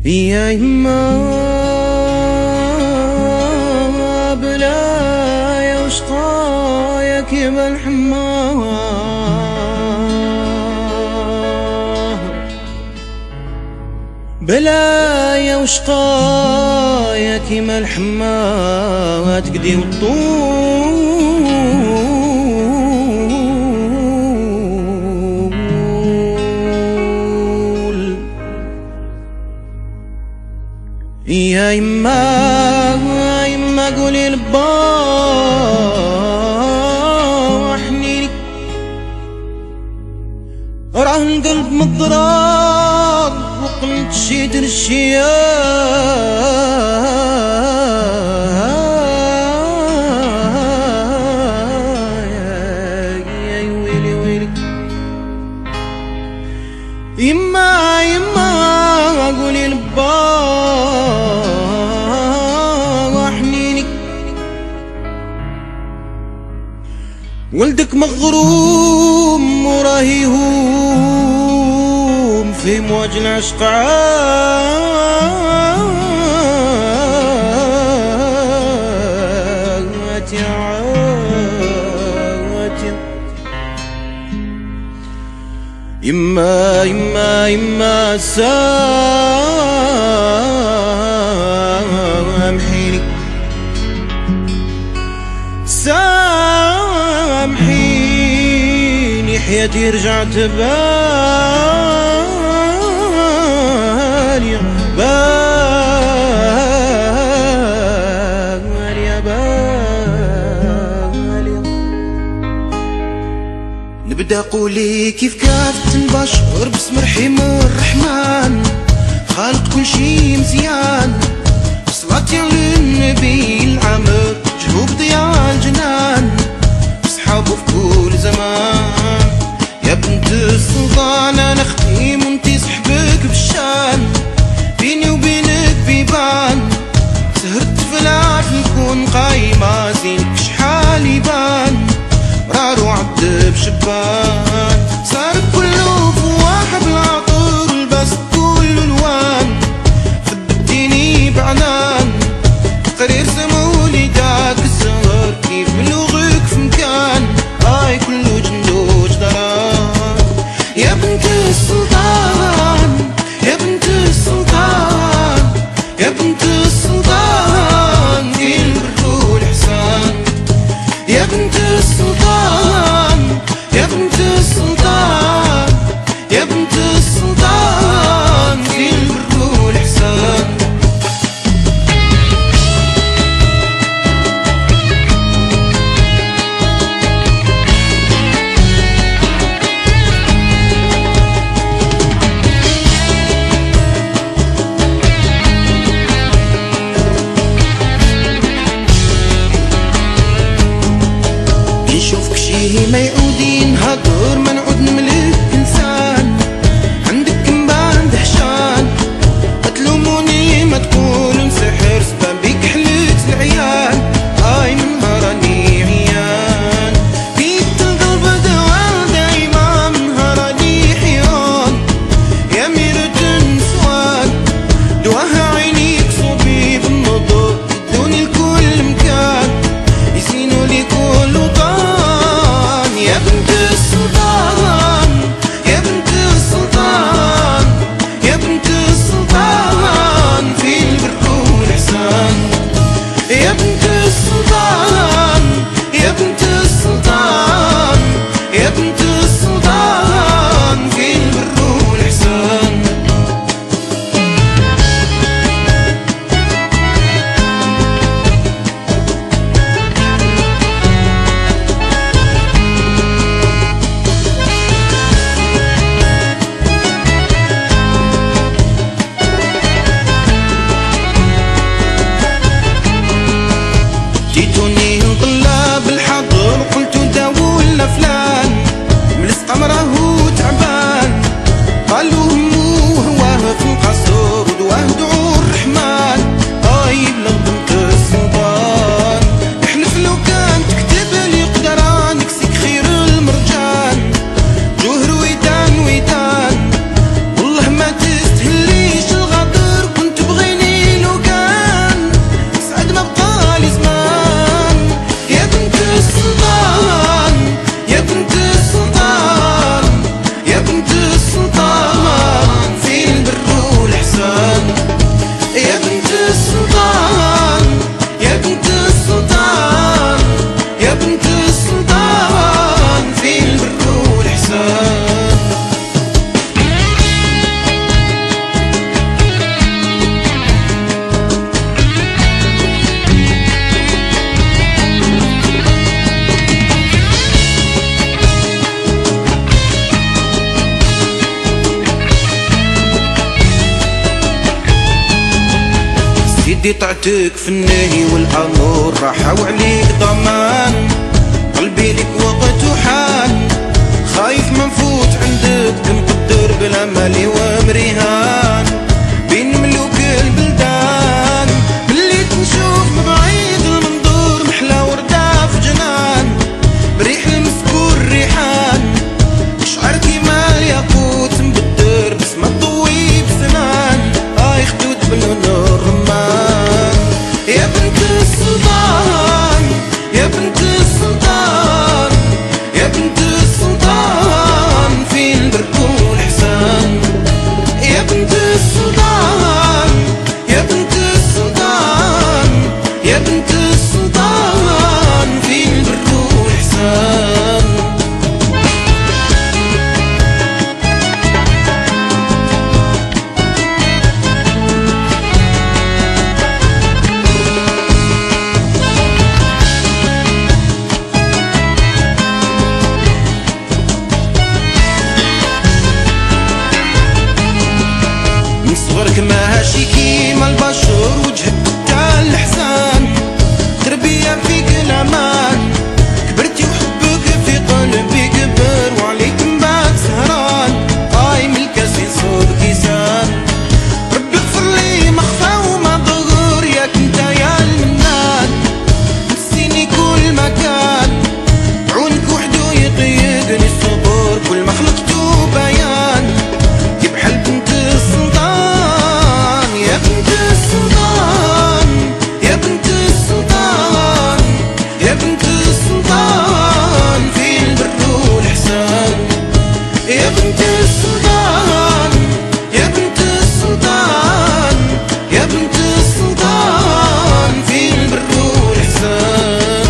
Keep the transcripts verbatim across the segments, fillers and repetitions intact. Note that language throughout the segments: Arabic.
يا يما بلايا وشقايا كيما الحمار، بلايا وشقايا كيما الحمار تقدي والطول. يا يما يما قولي لبا حنيني، راه القلب مضرار وقلت شي درشيا. يا ويلي ويلي يما يما قولي لبا ولدك مغروم وراهي يهوم في مواج العشق عاتي عاتي. يما يما يما سامحيني سامحيني حياتي رجعت بالي بالي بالي. نبدا قولي كيف كانت البشر باسم رحيم الرحمن، خالق كل شي مزيان، صلاتي على النبي العمر جهوب ضياء الجنان، صحابه في كل زمان. يا بنت السلطان انا ختيم وانتي صحبك بالشان، بيني وبينك بيبان، سهرت فلات نكون قايمة زينك شحال يبان، مرار وعد بشبان، صار كله فواحة بالعطر البس كل الوان، خبتيني بعنان قرير سمولي داك السهر، كيف ملوغك في مكان هاي كله جندوج دران. يا بنت السلطان يا بنت السلطان يا بنت السلطان البر والإحسان. يا بنت السلطان يا بنت السلطان يدي طعتك في النهي والامور راحة وعليك ضمان. قلبي لك وقت وحان، خايف ما نفوت عندك نقدر بالامل ومرهان. بين ملوك البلدان مليت نشوف من بعيد المنظور محلى وردة في جنان، بريح المسكور ريحان شعر كيما الياقوت مبدر بس ما تضوي بسنان. هاي خدود بلون الرمان يا بنت السلطان، يا بنت السلطان، يا بنت السلطان في البر والإحسان. يا بنت السلطان، يا بنت السلطان، يا بنت السلطان في البر والإحسان. صغرك ما هاشي كيما البشر وجهك تاع الحسان، تربية فيك الامان، كبرتي وحبك في قلبي كبر وعليك مبات سهران. هاي من الكاس يصوب كيسان، ربي اغفر لي ما خفا وما ضغر ياك انت يا المنان. نسيني كل مكان عونك وحدو يقيدني الصبر، كل ما خلقتو بيان بحال بنت السلطان. يا بنت السلطان، يا بنت السلطان، يا بنت السلطان في البر والإحسان. يا بنت السلطان، يا بنت السلطان، يا بنت السلطان في البر والإحسان.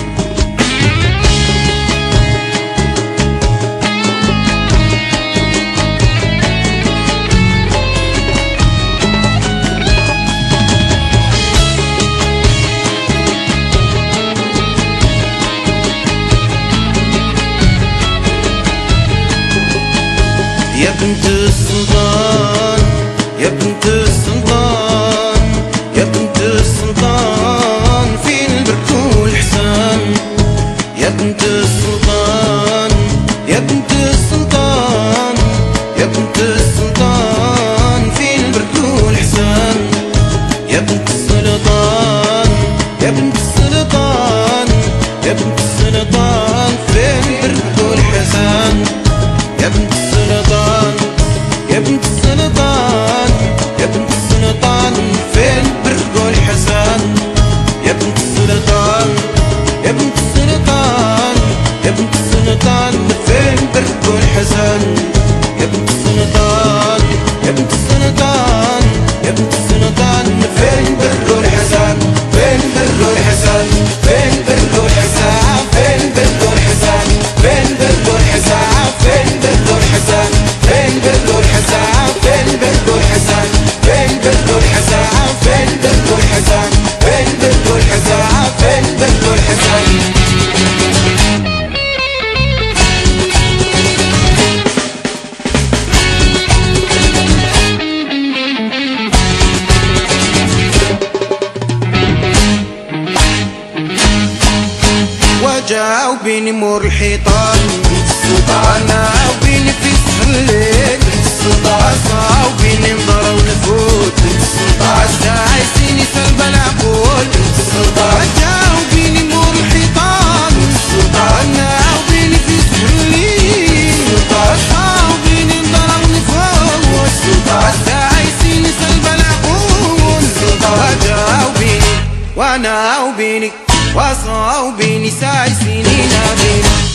يا بنت السلطان، يا بنت السلطان، يا بنت السلطان في البر والإحسان. يا بنت السلطان، يا بنت السلطان، يا بنت السلطان في البر والإحسان. يا بنت السلطان، يا بنت السلطان، يا بنت السلطان في البر والإحسان. يا بنت السلطان، يا بنت السلطان، يا بنت السلطان في البر والإحسان. يا بنت السلطان، يا بنت السلطان، يا بنت السلطان في البر والإحسان. يا بنت السلطان، يا بنت السلطان، يا بنت السلطان في البر والإحسان، في البر والإحسان، في البر والإحسان، في البر والإحسان، في البر والإحسان، في البر والإحسان، في البر والإحسان، في البر والإحسان، في البر والإحسان، في البر والإحسان، في البر والإحسان، في البر والإحسان. وجاو بيني مور الحيطان انا وبيني في سهل الليل، عصا وبيني نضر ونفوت عسى عايزيني سلب العقول. وجاو بيني مور الحيطان انا وبيني في سهل الليل، عصا وبيني نضر ونفوت عسى عايزيني سلب العقول. وجاو بيني وانا وبينك وصا وبيني ساعي سنين بيني.